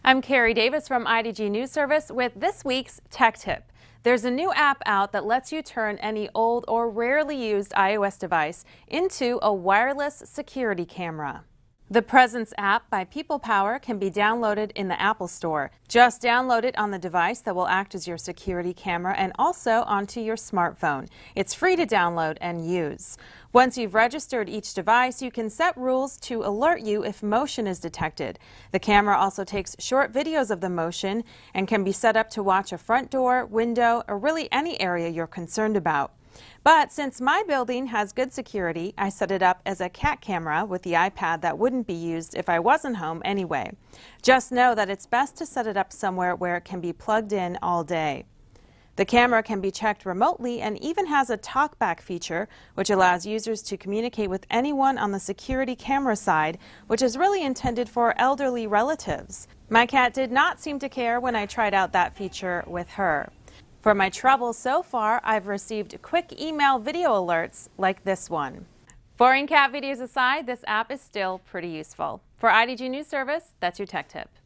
I'm Carrie Davis from IDG News Service with this week's Tech Tip. There's a new app out that lets you turn any old or rarely used iOS device into a wireless security camera. The Presence app by People Power can be downloaded in the Apple Store. Just download it on the device that will act as your security camera and also onto your smartphone. It's free to download and use. Once you've registered each device, you can set rules to alert you if motion is detected. The camera also takes short videos of the motion and can be set up to watch a front door, window, or really any area you're concerned about. But since my building has good security, I set it up as a cat camera with the iPad that wouldn't be used if I wasn't home anyway. Just know that it's best to set it up somewhere where it can be plugged in all day. The camera can be checked remotely and even has a talkback feature, which allows users to communicate with anyone on the security camera side, which is really intended for elderly relatives. My cat did not seem to care when I tried out that feature with her. For my troubles so far, I've received quick email video alerts like this one. Boring cat videos aside, this app is still pretty useful. For IDG News Service, that's your Tech Tip.